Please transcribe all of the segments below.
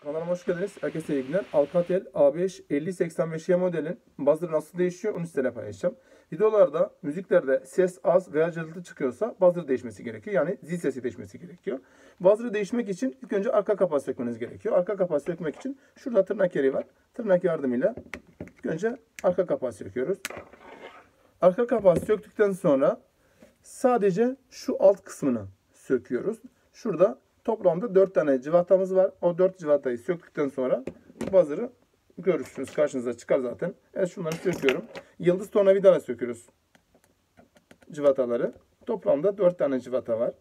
Kanalıma hoş geldiniz. Herkese iyi günler. Alcatel A5 5085Y modelin buzzer'ı nasıl değişiyor onu sizinle paylaşacağım. Videolarda, müziklerde ses az veya cırıltı çıkıyorsa buzzer değişmesi gerekiyor. Yani zil sesi değişmesi gerekiyor. Buzzer'ı değişmek için ilk önce arka kapağı sökmeniz gerekiyor. Arka kapağı sökmek için şurada tırnak yeri var. Tırnak yardımıyla ilk önce arka kapağı söküyoruz. Arka kapağı söktükten sonra sadece şu alt kısmını söküyoruz. Şurada toplamda 4 tane cıvatamız var. O 4 cıvatayı söktükten sonra buzzer'ı görürsünüz. Karşınıza çıkar zaten. Evet, şunları söküyorum. Yıldız tornavidayla söküyoruz cıvataları. Toplamda 4 tane cıvata var.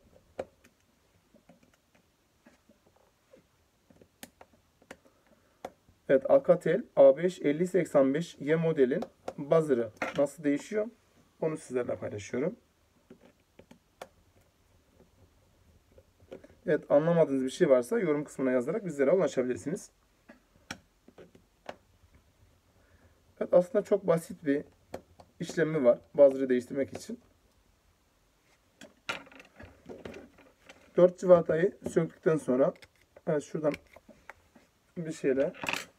Evet, Alcatel A5 5085Y modelin buzzer'ı nasıl değişiyor onu sizlerle paylaşıyorum. Evet, anlamadığınız bir şey varsa yorum kısmına yazarak bizlere ulaşabilirsiniz. Evet, aslında çok basit bir işlemi var buzzer'ı değiştirmek için. 4 cıvatayı söktükten sonra evet, şuradan bir şeyle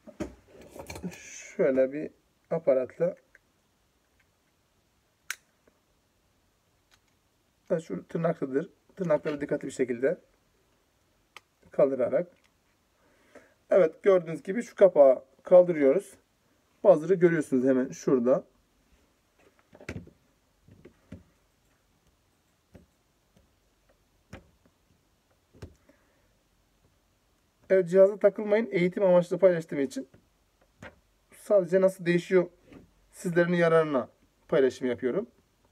şöyle bir aparatla evet, şu tırnaklıdır. Tırnakları dikkatli bir şekilde kaldırarak evet, gördüğünüz gibi şu kapağı kaldırıyoruz. Buzzer'ı görüyorsunuz hemen şurada. Evet, cihaza takılmayın. Eğitim amaçlı paylaştığım için sadece nasıl değişiyor sizlerin yararına paylaşım yapıyorum.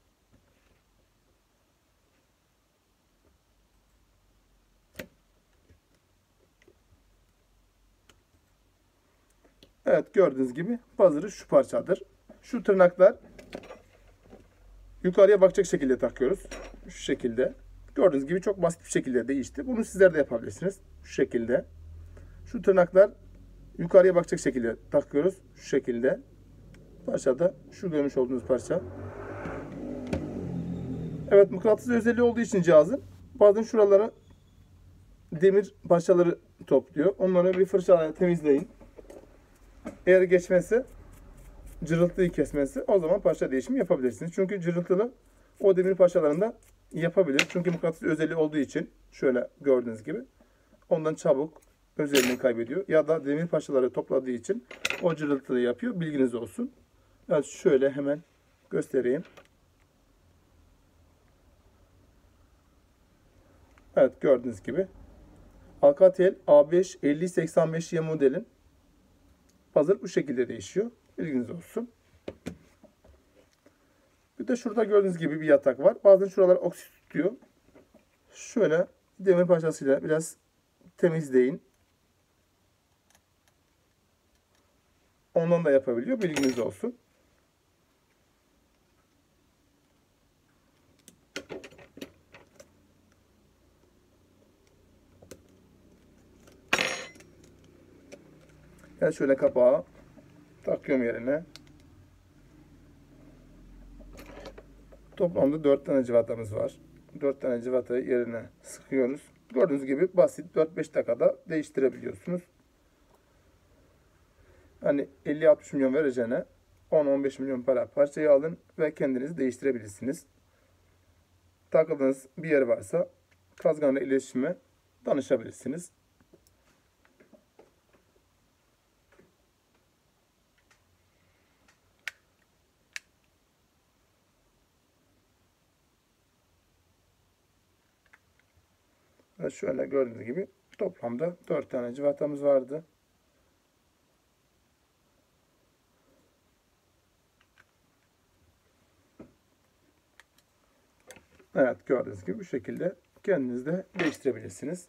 Evet, gördüğünüz gibi buzzer'ı şu parçadır. Şu tırnaklar yukarıya bakacak şekilde takıyoruz. Şu şekilde. Gördüğünüz gibi çok basit bir şekilde değişti. Bunu sizler de yapabilirsiniz. Şu şekilde. Şu tırnaklar yukarıya bakacak şekilde takıyoruz. Şu şekilde. Parça da şu görmüş olduğunuz parça. Evet, mıknatıs özelliği olduğu için cihazın bazen şuralara demir parçaları topluyor. Onları bir fırçayla temizleyin. Eğer geçmesi, cırıltıyı kesmesi, o zaman parça değişimi yapabilirsiniz. Çünkü cırıltılı o demir parçalarında yapabilir. Çünkü mıknatıs özelliği olduğu için şöyle gördüğünüz gibi ondan çabuk özelliğini kaybediyor. Ya da demir parçaları topladığı için o cırıltıyı yapıyor. Bilginiz olsun. Evet, şöyle hemen göstereyim. Evet, gördüğünüz gibi Alcatel A5 5085Y modelin buzzer bu şekilde değişiyor. Bilginiz olsun. Bir de şurada gördüğünüz gibi bir yatak var. Bazen şuralar oksit tutuyor. Şöyle demir parçasıyla biraz temizleyin. Ondan da yapabiliyor. Bilginiz olsun. Yani şöyle kapağı takıyorum yerine. Toplamda 4 tane cıvatamız var. 4 tane cıvatayı yerine sıkıyoruz. Gördüğünüz gibi basit 4-5 dakikada değiştirebiliyorsunuz. Hani 50-60 milyon vereceğine 10-15 milyon para parçayı alın ve kendiniz değiştirebilirsiniz. Takıldığınız bir yer varsa Kazgan'la iletişime danışabilirsiniz. Ve şöyle gördüğünüz gibi toplamda 4 tane cıvatamız vardı. Evet, gördüğünüz gibi bu şekilde kendiniz de değiştirebilirsiniz.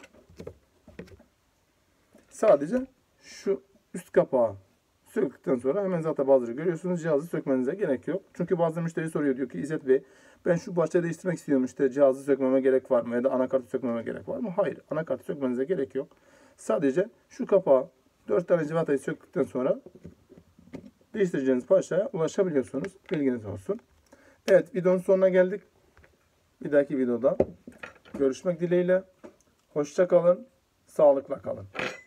Sadece şu üst kapağı söktükten sonra hemen zaten buzzer'ı görüyorsunuz. Cihazı sökmenize gerek yok. Çünkü bazı müşteri soruyor, diyor ki İzzet Bey, ben şu parçayı değiştirmek istiyorum, işte cihazı sökmeme gerek var mı ya da anakartı sökmeme gerek var mı? Hayır, anakartı sökmenize gerek yok. Sadece şu kapağı 4 tane civatayı söktükten sonra değiştireceğiniz parçaya ulaşabiliyorsunuz. Bilginiz olsun. Evet, videonun sonuna geldik. Bir dahaki videoda görüşmek dileğiyle. Hoşça kalın, sağlıkla kalın.